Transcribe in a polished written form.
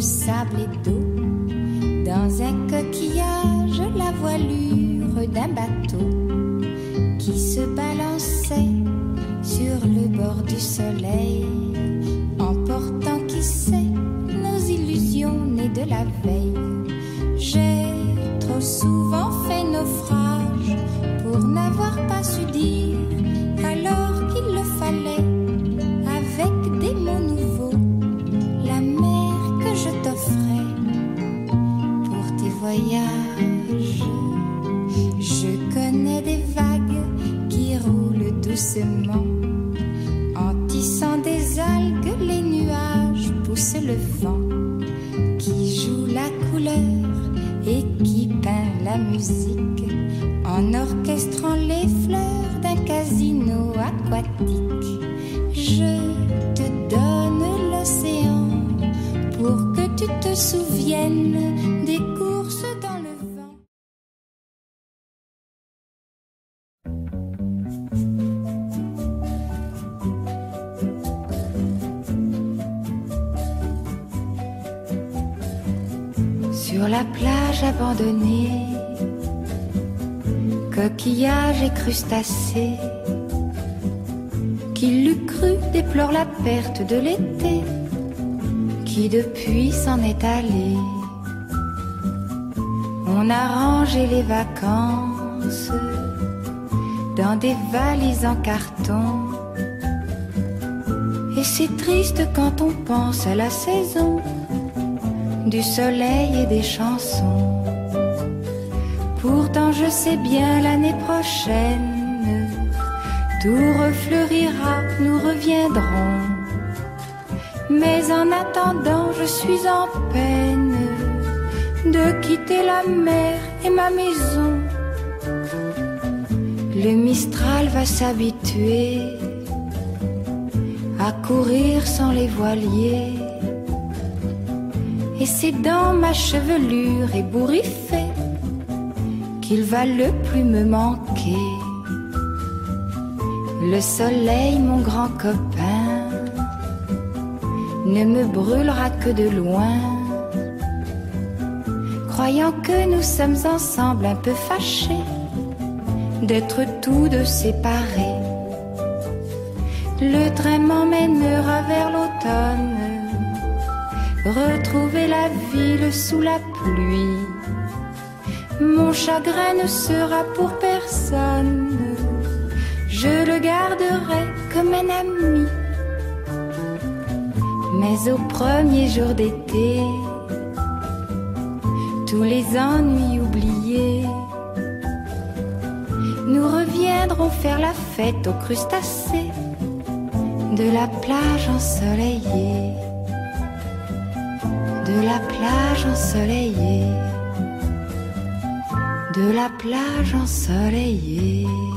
sable et d'eau. Dans un coquillage, la voilure d'un bateau qui se balançait sur le bord du soleil, emportant qui sait nos illusions nées de la veille. J'ai trop souvent fait naufrage pour n'avoir pas su dire alors qu'il le fallait, avec des mots nouveaux, la mer que je t'offrais pour tes voyages. Je connais des vagues qui roulent doucement, en tissant des algues les nuages poussent le vent, qui joue la couleur et qui peint la musique, en orchestrant les fleurs d'un casino aquatique. Je te donne l'océan pour que tu te souviennes des courses dans le vent. Sur la plage abandonnée, coquillages et crustacés, qui l'eût cru déplore la perte de l'été, qui depuis s'en est allé. On a rangé les vacances dans des valises en carton, et c'est triste quand on pense à la saison du soleil et des chansons. Pourtant je sais bien l'année prochaine tout refleurira, nous reviendrons. Mais en attendant je suis en peine de quitter la mer et ma maison. Le Mistral va s'habituer à courir sans les voiliers, et c'est dans ma chevelure ébouriffée qu'il va le plus me manquer. Le soleil, mon grand copain, ne me brûlera que de loin, croyant que nous sommes ensemble un peu fâchés d'être tous deux séparés. Le train m'emmènera vers l'automne, retrouver la ville sous la pluie. Mon chagrin ne sera pour personne, je le garderai comme un ami. Mais au premier jour d'été, tous les ennuis oubliés, nous reviendrons faire la fête aux crustacés de la plage ensoleillée, de la plage ensoleillée, de la plage ensoleillée.